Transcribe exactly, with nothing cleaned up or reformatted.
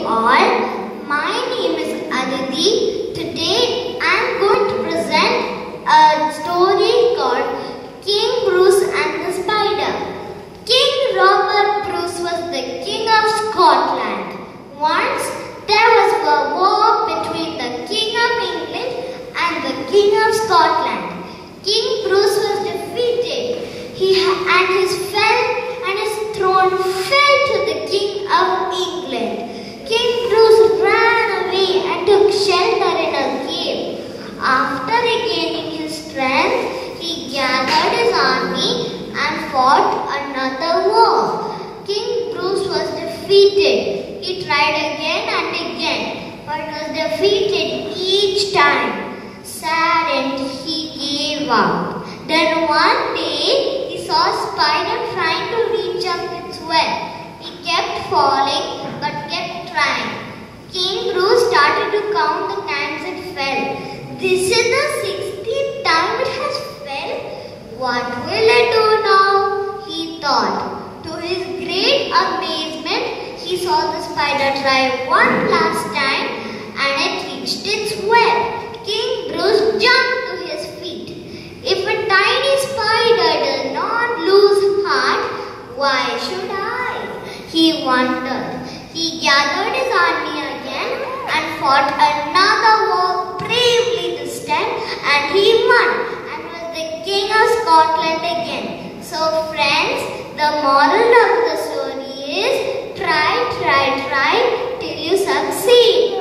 all. My name is Aditi. Today I am going to present a story called King Bruce and the Spider. King Robert Bruce was the king of Scotland. Once there was a war between the king of England and the king of Scotland. King Bruce was defeated. He and his fell and his throne fell to the king of England. King Bruce ran away and took shelter in a cave. After regaining his strength, he gathered his army and fought another war. King Bruce was defeated. He tried again and again, but was defeated each time. Saddened, he gave up. Then one day, he saw a spider trying to reach up its web. He kept falling, but kept trying. King Bruce started to count the times it fell. This is the sixteenth time it has fell. What will I do now? He thought. To his great amazement, he saw the spider try one last time and it reached its web. King Bruce jumped to his feet. If a tiny spider does not lose heart, why should I? He wondered. He gathered his army again and fought another war bravely this time, and he won and was the king of Scotland again. So friends, the moral of the story is try, try, try till you succeed.